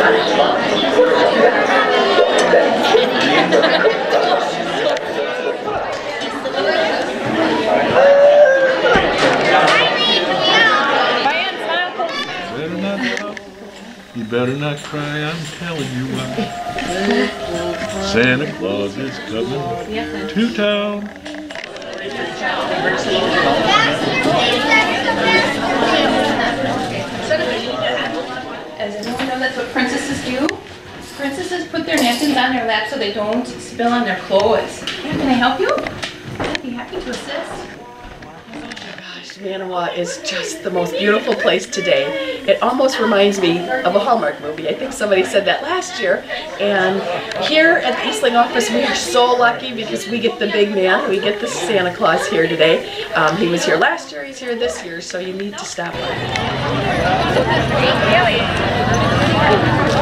You better not cry, I'm telling you what. Santa Claus is coming to town. As everyone knows, that's what princesses do. Princesses put their napkins on their lap so they don't spill on their clothes. Yeah, can I help you? I'd be happy to assist. Manawa is just the most beautiful place today. It almost reminds me of a Hallmark movie. I think somebody said that last year. And here at the Eastling office, we are so lucky because we get the big man. We get the Santa Claus here today. He was here last year, he's here this year, so you need to stop by.